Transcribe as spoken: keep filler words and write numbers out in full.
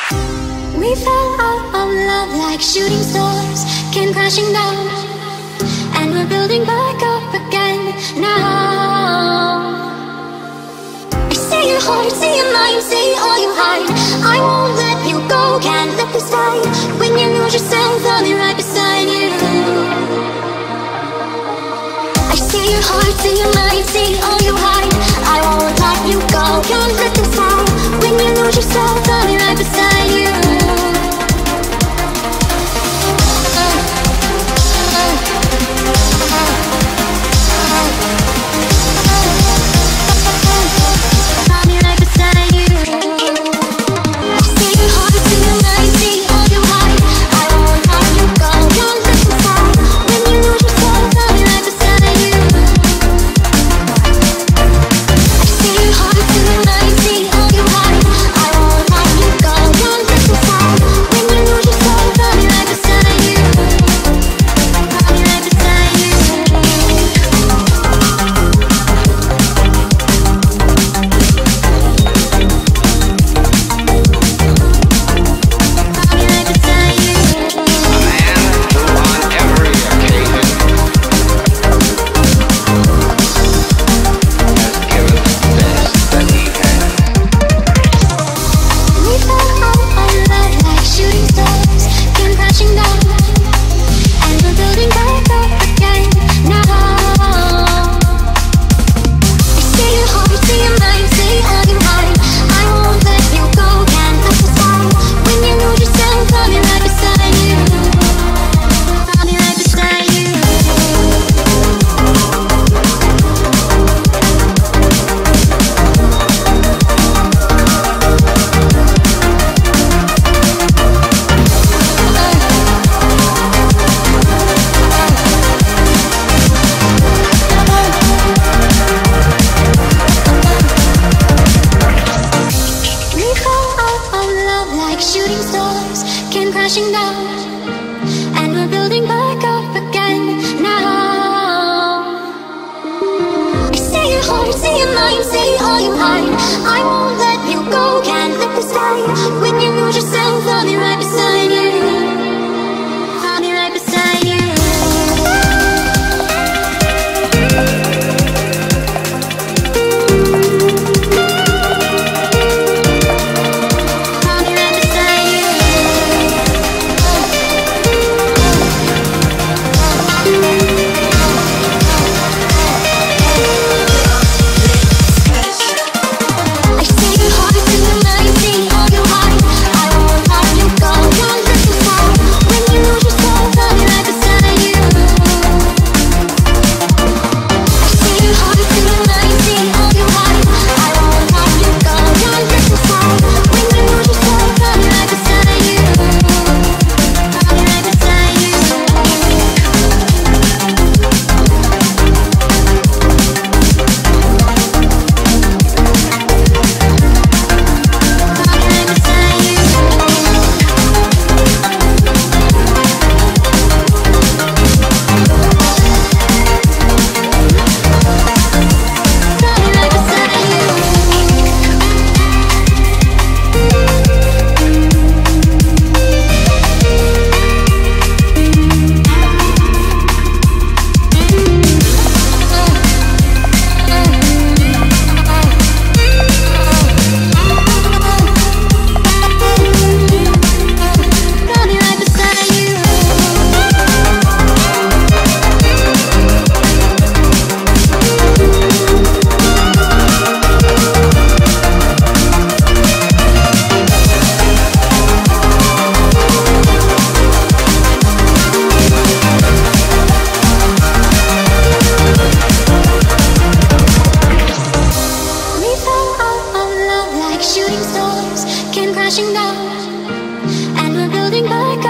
We fell out of love like shooting stars, came crashing down, and we're building back up again now. I see your heart, see your mind, see all you hide. I won't let you go, can't let this die. When you lose yourself, I'll be right beside you. I see your heart, see your mind, see all you hide. I won't let you go, can't let this die. When you lose yourself, I'll be right beside you. Crashing down, and we're building back up again now. I see your heart, see your mind, see all you hide. I won't let you go, can't let this die. When you lose yourself, I'll be right beside you. I'll be right beside you. Shooting stars came crashing down, and we're building back up.